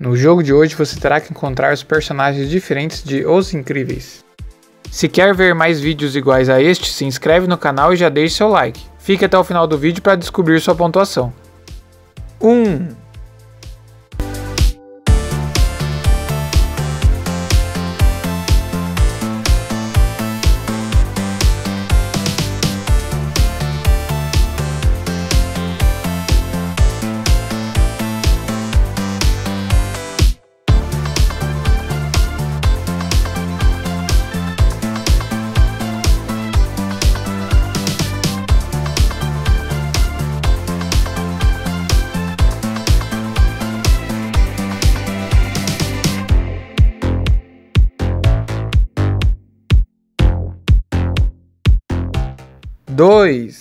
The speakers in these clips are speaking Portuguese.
No jogo de hoje você terá que encontrar os personagens diferentes de Os Incríveis. Se quer ver mais vídeos iguais a este, se inscreve no canal e já deixe seu like. Fique até o final do vídeo para descobrir sua pontuação. 1. Dois.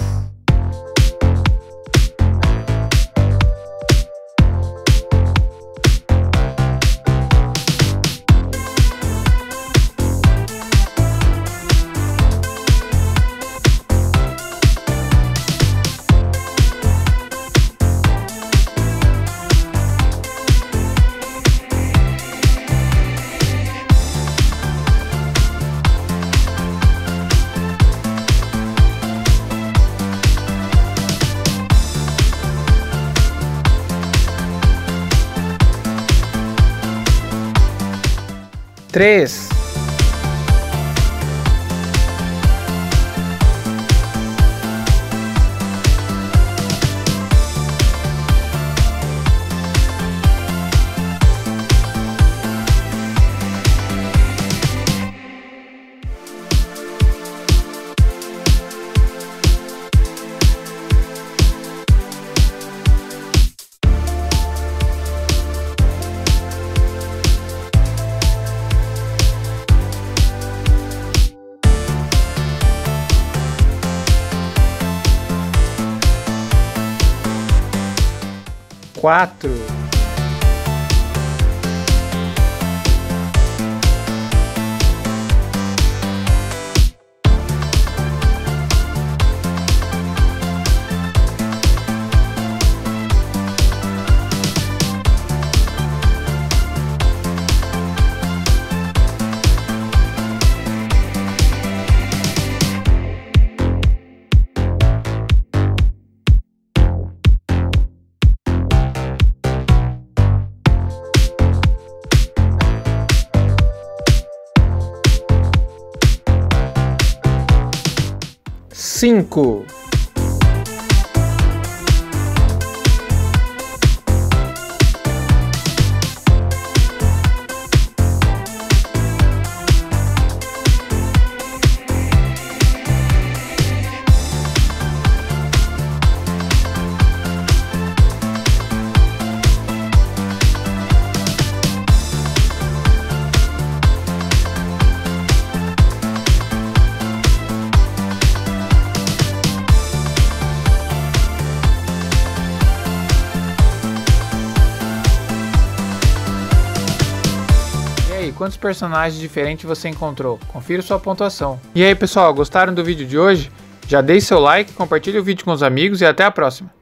3. 4. 5. Quantos personagens diferentes você encontrou? Confira sua pontuação. E aí pessoal, gostaram do vídeo de hoje? Já deixe seu like, compartilhe o vídeo com os amigos e até a próxima!